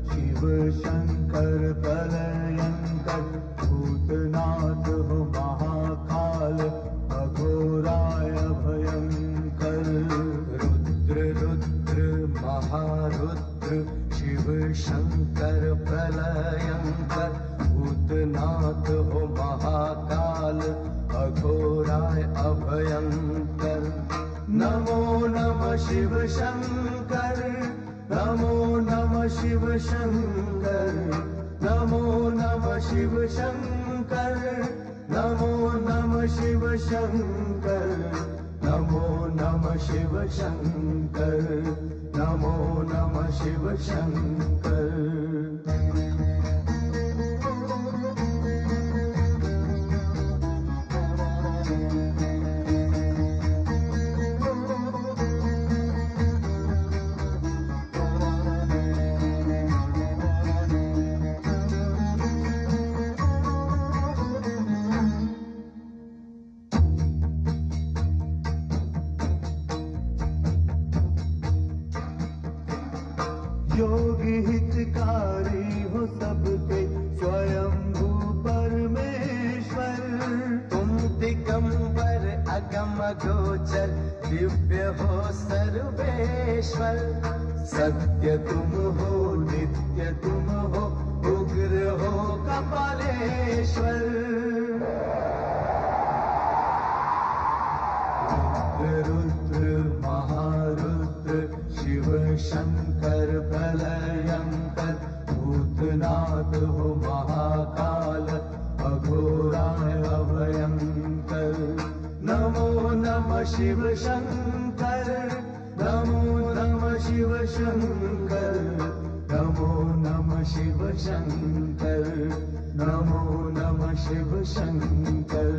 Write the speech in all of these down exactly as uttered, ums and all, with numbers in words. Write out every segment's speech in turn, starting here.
शिव शंकर प्रलयंकर भूतनाथ हो महाकाल अघोराय भयंकर। रुद्र रुद्र महारुद्र शिव शंकर प्रलयंकर भूतनाथ हो महाकाल अघोराय अभयंकर। नमो नमः शिव शंकर, नमो नमः शिव शंकर, नमो नमः शिव शंकर, नमो नमः शिव शंकर, नमो नमः शिव शंकर, नमो नमः शिव शंकर। योगी हितकारी हो सबके स्वयंभू परमेश्वर। तुम दिगंबर अगम गोचर दिव्य हो सर्वेश्वर। सत्य तुम हो नित्य तुम हो उग्र हो कपालेश्वर। रुद्र महारुद्र शिव शंकर प्रलयंकर भूतनाथ हो महाकाल अघोराय अभयंकर। नमो नमः शिव शंकर, नमो नमः शिव शंकर, नमो नमः शिव शंकर, नमो नमः शिव शंकर।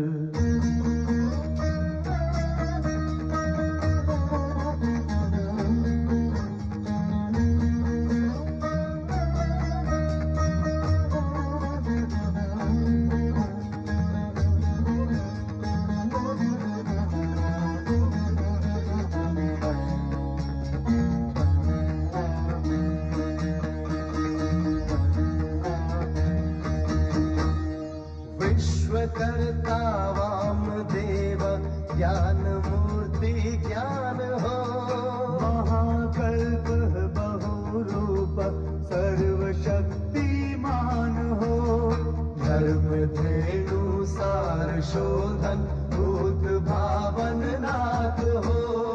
विश्वकर्ता वामदेव ज्ञान मूर्ति ज्ञान हो। महाकल्प बहुरूप सर्वशक्तिमान हो। धर्म धेनु सार शोधन भूत भावन नाथ हो।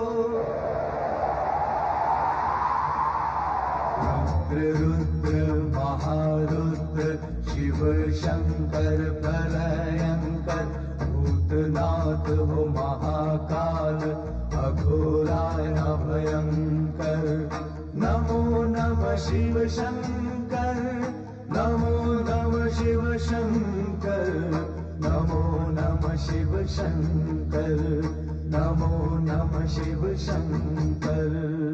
रुद्र रुद्र महारुद्र शिव शंकर प्रलयंकर भूतनाथ हो महाकाल अघोराय अभयंकर। नमो नमः शिव शंकर, नमो नमः शिव शंकर, नमो नमः शिव शंकर, नमो नमः शिव शंकर।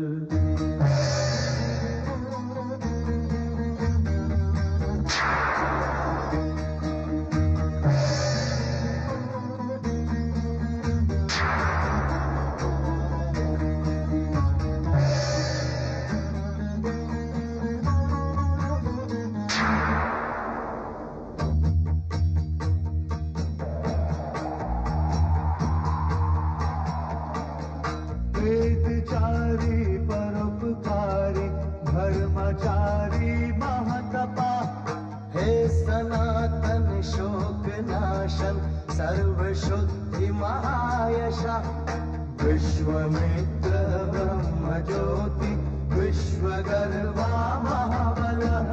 वेदचारी परोपकारी धर्मचारी महतपा। हे सनातन शोक नाशन सर्व शुद्धि महायशा। विश्वमित्र ब्रह्म ज्योति विश्वगर्वा महाबलः।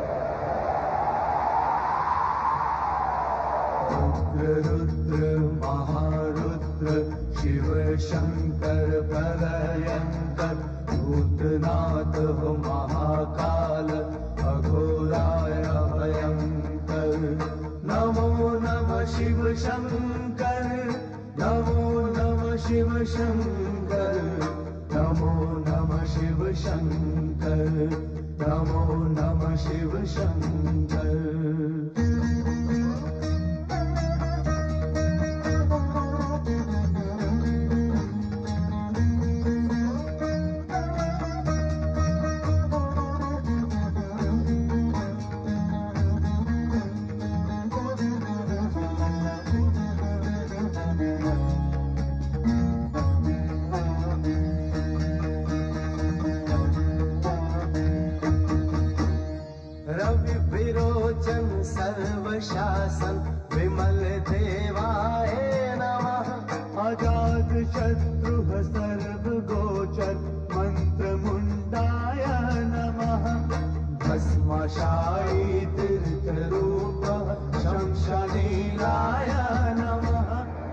रुद्र रुद्र महारुद्र शिव शंकर प्रलयंकर भूतनाथ हो महाकाल अघोराय अभयंकर। नमो नमः शिव शंकर, नमो नमः शिव शंकर, नमो नमः शिव शंकर, नमो नमः शिव शंकर। शासन विमल देवाय नमः। अजात शत्रु सर्व गोचर मंत्र मुंडाय नमः। भस्मशायी तीर्थ रूप शंशनीलाय नमः।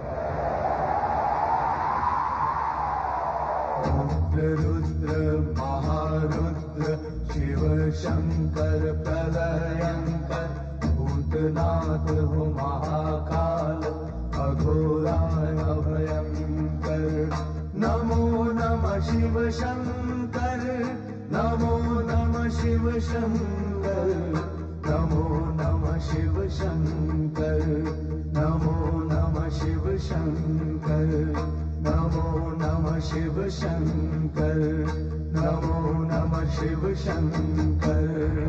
रुद्र महारुद्र शिव शंकर प्रलयंकर भूतनाथ हो महाकाल अघोराय अभयंकर। नमो नमः शिव शंकर, नमो नमः शिव शंकर, नमो नमः शिव शंकर, नमो नमः शिव शंकर, नमो नमः शिव शंकर, नमो नमः शिव शंकर।